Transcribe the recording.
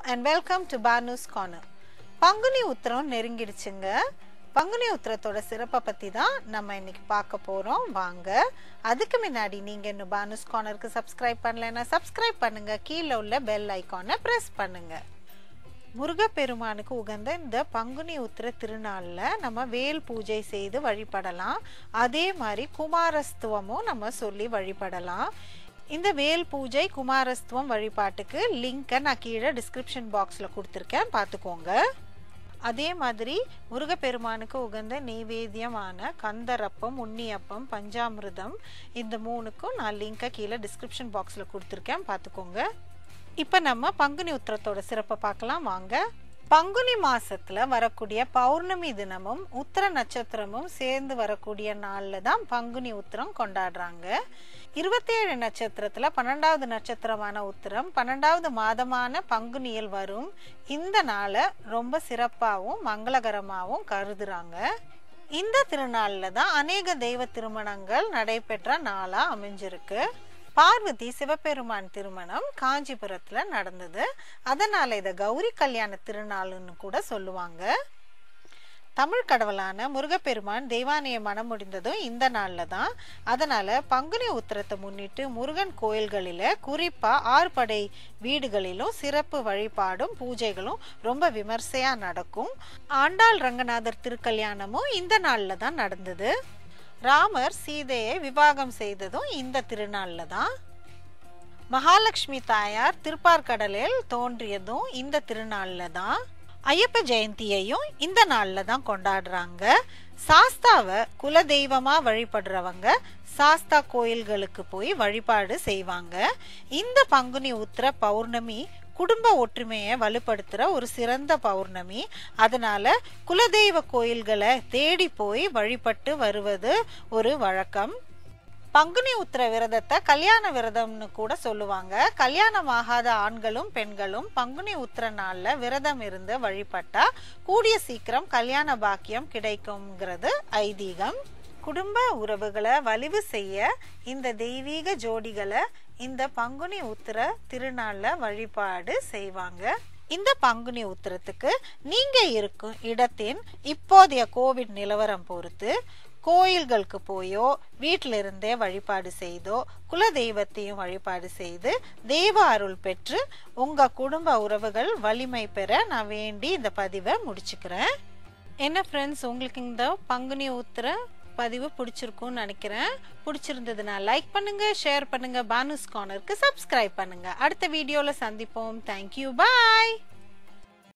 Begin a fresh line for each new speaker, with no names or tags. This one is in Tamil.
and welcome to Banu's Corner. Panguni Uthiram நெருங்கிடுச்சுங்க. Panguni உத்திரத்தோட சிறப்பை பத்தி தான் நம்ம இன்னைக்கு பார்க்க போறோம். வாங்க. அதுக்கு முன்னாடி நீங்க இன்னும் பானுஸ் கார்னருக்கு சப்ஸ்கிரைப் பண்ணலைன்னா சப்ஸ்கிரைப் பண்ணுங்க. கீழே உள்ள பெல் ஐகானை பிரஸ் பண்ணுங்க. முருகப்பெருமானுக்கு உகந்த இந்த பங்குனி உத்திர திருநாள்ல நம்ம வேல் பூஜை செய்து வழிபடலாம். அதே மாதிரி குமாரஸ்தவமும் நம்ம சொல்லி வழிபடலாம். இந்த வேல் பூஜை குமாரஸ்தவம் வழிபாட்டுக்கு லிங்கை நான் கீழே டிஸ்கிரிப்ஷன் பாக்ஸில் கொடுத்துருக்கேன், பார்த்துக்கோங்க. அதே மாதிரி முருகப்பெருமானுக்கு உகந்த நெய்வேத்தியமான கந்தரப்பம், உன்னியப்பம், பஞ்சாமிர்தம் இந்த மூணுக்கும் நான் லிங்கை கீழே டிஸ்கிரிப்ஷன் பாக்ஸில் கொடுத்துருக்கேன், பார்த்துக்கோங்க. இப்போ நம்ம பங்குனி உத்திரத்தோட சிறப்பை பார்க்கலாம் வாங்க. பங்குனி மாசத்துல வரக்கூடிய பௌர்ணமி தினமும் உத்திர நட்சத்திரமும் சேர்ந்து வரக்கூடிய நாள்ல தான் பங்குனி உத்திரம் கொண்டாடுறாங்க. 27 நட்சத்திரத்துல 12வது நட்சத்திரமான உத்திரம் 12வது மாதமான பங்குனியில் வரும். இந்த நாளை ரொம்ப சிறப்பாகவும் மங்களகரமாகவும் கருதுறாங்க. இந்த திருநாள்ல தான் அநேக தெய்வ திருமணங்கள் நடைபெற்ற நாளா அமைஞ்சிருக்கு. பார்வதி சிவபெருமான் திருமணம் காஞ்சிபுரத்துல நடந்தது. அதனால இத கௌரி கல்யாண திருநாள்னு கூட சொல்லுவாங்க. தமிழ் கடவுளான முருகப்பெருமான் தெய்வானையை மனம் முடிந்ததும் இந்த நாள்ல தான். அதனால பங்குனி உத்திரத்தை முன்னிட்டு முருகன் கோயில்களில குறிப்பா ஆறுபடை வீடுகளிலும் சிறப்பு வழிபாடும் பூஜைகளும் ரொம்ப விமர்சையா நடக்கும். ஆண்டாள் ரங்கநாதர் திருக்கல்யாணமும் இந்த நாள்ல தான் நடந்தது. ராமர் சீதையை விவாகம் செய்ததும் இந்த திருநாள்ல தான். மகாலட்சுமி தாயார் திருப்பார்கடலில் தோன்றியதும் இந்த திருநாள்ல தான். ஐயப்ப ஜெயந்தியையும் இந்த நாள்ல தான் கொண்டாடுறாங்க. சாஸ்தாவை குலதெய்வமா வழிபடுறவங்க சாஸ்தா கோயில்களுக்கு போய் வழிபாடு செய்வாங்க. இந்த பங்குனி உத்திர பௌர்ணமி குடும்ப ஒற்றுமையை வலுப்படுத்துற ஒரு சிறந்த பௌர்ணமி. அதனால குலதெய்வ கோயில்களை தேடி போய் வழிபட்டு வருவது ஒரு வழக்கம். பங்குனி உத்திர விரதத்தை கல்யாண விரதம்னு கூட சொல்லுவாங்க. கல்யாணம் ஆகாத ஆண்களும் பெண்களும் பங்குனி உத்திர நாள்ல விரதம் இருந்து வழிபட்டா கூடிய சீக்கிரம் கல்யாண பாக்கியம் கிடைக்கும்ங்கிறது ஐதீகம். குடும்ப உறவுகளை வலிவு செய்ய இந்த தெய்வீக ஜோடிகளை இந்த பங்குனி உத்திர திருநாள்ல வழிபாடு செய்வாங்க. இந்த பங்குனி உத்திரத்துக்கு நீங்க இருக்கும் இடத்தின் இப்போதைய கோவிட் நிலவரம் பொறுத்து கோயில்களுக்கு போயோ வீட்டில இருந்தே வழிபாடு செய்தோ குலதெய்வத்தையும் வழிபாடு செய்து தெய்வ அருள் பெற்று உங்க குடும்ப உறவுகள் வலிமை பெற நான் வேண்டி இந்த பதிவை முடிச்சுக்கிறேன். என்ன ஃப்ரெண்ட்ஸ், உங்களுக்கு இந்த பங்குனி உத்திர பதிவு பிடிச்சிருக்கும்னு நினைக்கிறேன். பிடிச்சிருந்ததுன்னா லைக் பண்ணுங்க, ஷேர் பண்ணுங்க, பானுஸ் கார்னருக்கு சப்ஸ்கிரைப் பண்ணுங்க. அடுத்த வீடியோல சந்திப்போம். தேங்க்யூ, பாய்.